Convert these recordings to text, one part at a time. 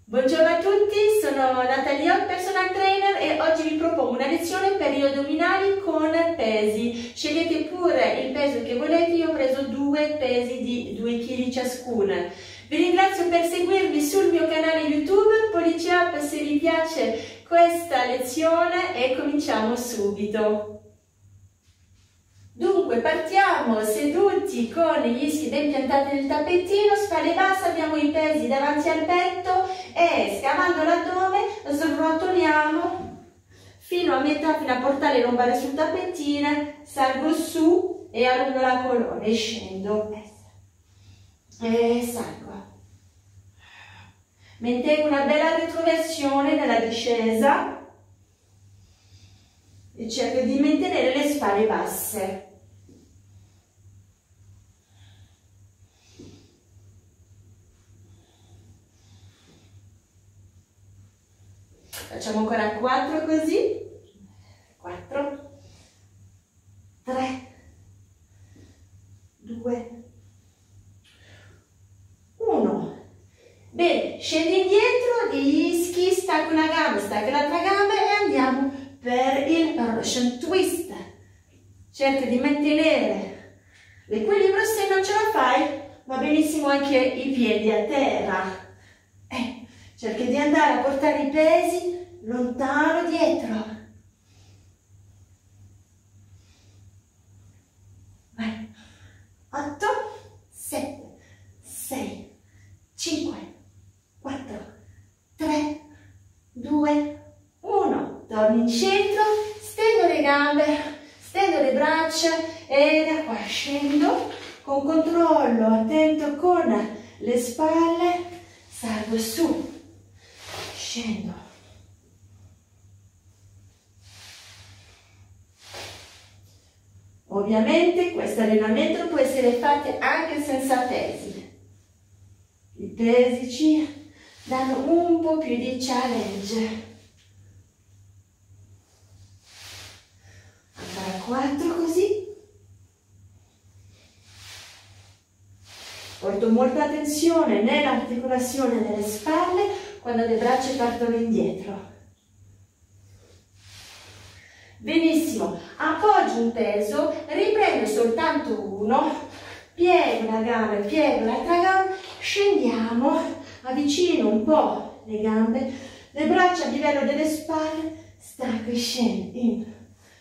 Buongiorno a tutti, sono Natalia, personal trainer, e oggi vi propongo una lezione per gli addominali con pesi. Scegliete pure il peso che volete, io ho preso due pesi di 2 kg ciascuna. Vi ringrazio per seguirmi sul mio canale YouTube, pollice up se vi piace questa lezione e cominciamo subito. Dunque, partiamo seduti con gli ischi ben piantati nel tappettino, spalle basse, abbiamo i pesi davanti al petto e scavando l'addome srotoliamo fino a metà, fino a portare le lombare sul tappettino, salgo su e allungo la colonna e scendo e salgo. Mantengo una bella retroversione nella discesa e cerco di mantenere le spalle basse. Facciamo ancora 4 così, 4, 3, 2, 1. Bene, scendi indietro, gli ischi, stacco una gamba, stacco l'altra gamba e andiamo per il Russian Twist. Cerca di mantenere l'equilibrio, se non ce la fai va benissimo anche i piedi a terra. Cerca di andare a portare i pesi lontano dietro. Vai. 8, 7, 6, 5, 4, 3, 2, 1. Torni in centro, stendo le gambe, stendo le braccia e da qua scendo con controllo, attento con le spalle, salgo su, scendo. Ovviamente questo allenamento può essere fatto anche senza pesi. I pesi ci danno un po' più di challenge. Ancora 4 così. Porto molta attenzione nell'articolazione delle spalle quando le braccia partono indietro. Benissimo, appoggio un peso, riprendo soltanto uno, piego una gamba, piego l'altra gamba, scendiamo, avvicino un po' le gambe, le braccia a livello delle spalle, stacco e scendo, in.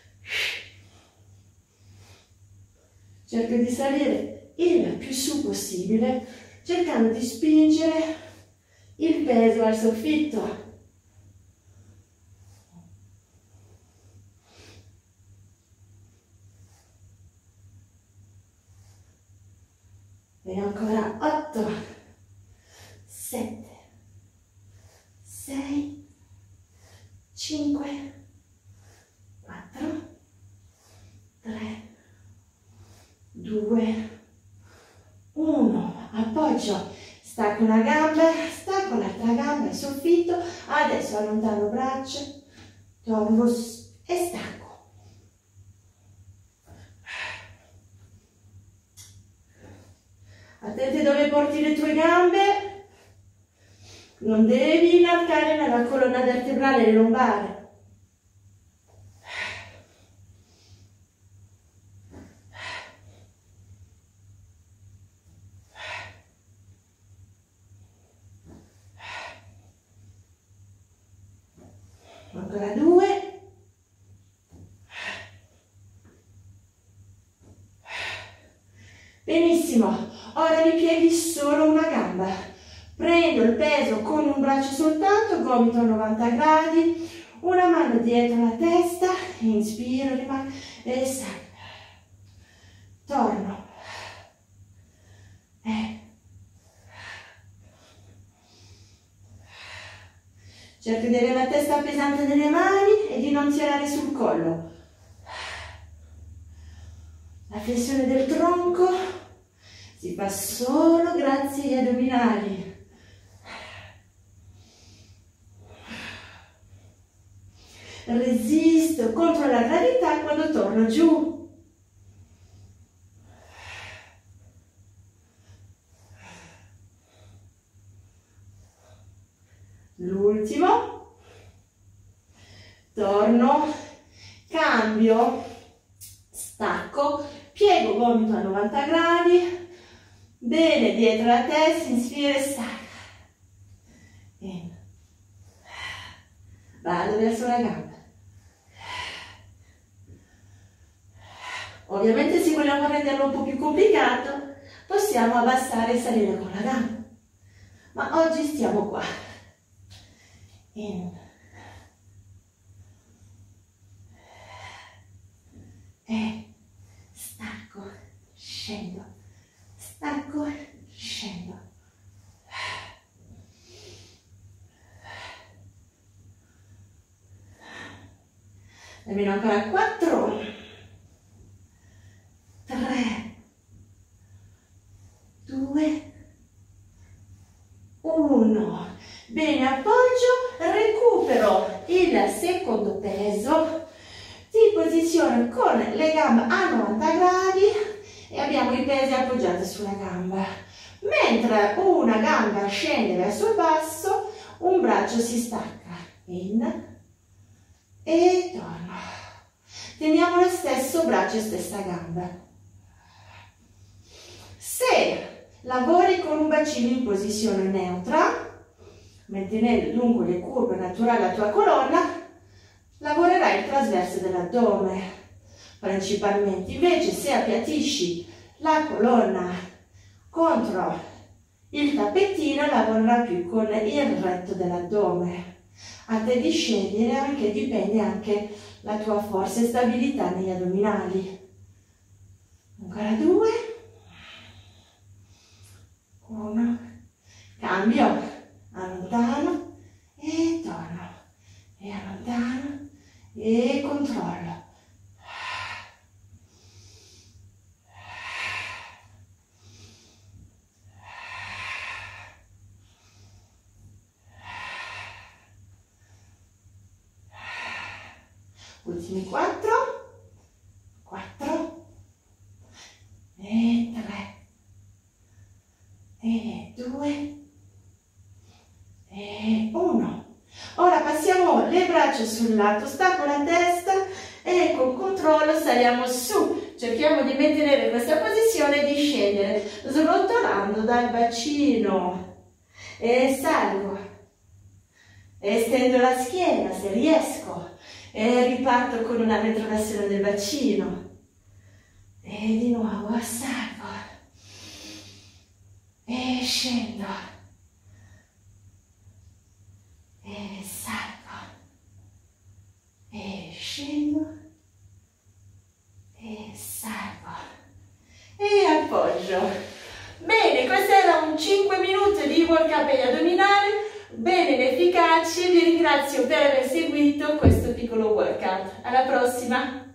Cerco di salire il più su possibile, cercando di spingere il peso al soffitto. E ancora 8, 7, 6, 5, 4, 3, 2, 1. Appoggio, stacco una gamba, stacco l'altra gamba, il soffitto. Adesso allontano braccia, torno e stacco. Attenti dove porti le tue gambe, non devi inarcare nella colonna vertebrale le lombare. Ancora 2. Benissimo. Ora mi pieghi solo una gamba, prendo il peso con un braccio soltanto, gomito a 90 gradi, una mano dietro la testa, inspiro, rimango e salgo, torno, cerco di avere la testa pesante nelle mani e di non tirare sul collo, la flessione del tronco si fa solo grazie agli addominali. Resisto contro la gravità quando torno giù. torno, cambio, stacco, piego gomito a 90 gradi, bene, dietro la testa, inspira e stacca. In. Vado verso la gamba. Ovviamente se vogliamo renderlo un po' più complicato, possiamo abbassare e salire con la gamba. Ma oggi stiamo qua. In. E stacco, scendo, stacco, scendo. Nemmeno ancora 4, 3, 2, 1. Bene, appoggio, recupero il secondo peso, ti posiziono con le gambe a 90 gradi e abbiamo i pesi appoggiati sulla gamba. Mentre una gamba scende verso il basso, un braccio si stacca. In e torno. Teniamo lo stesso braccio e stessa gamba. Se lavori con un bacino in posizione neutra, mantenendo lungo le curve naturali la tua colonna, lavorerai il trasverso dell'addome principalmente. Invece se appiattisci la colonna contro il tappetino, lavorerà più con il retto dell'addome. A te di scegliere, anche dipende anche la tua forza e stabilità negli addominali. Ancora 2, 1, cambio, allontano e torno, e allontano e controllo. Ultimi 4, 4 e 3 e 2 e 1. Ora passiamo le braccia sul lato, stacco la testa e con controllo saliamo su. Cerchiamo di mantenere questa posizione e di scendere srotolando dal bacino e salgo, estendo la schiena se riesco. E riparto con una retroversione del bacino e di nuovo salgo e scendo e salgo e scendo e salgo e appoggio. Bene, questo era un 5 minuti di workout per gli addominali, bene ed efficaci. Vi ringrazio per aver seguito questo piccolo workout. Alla prossima!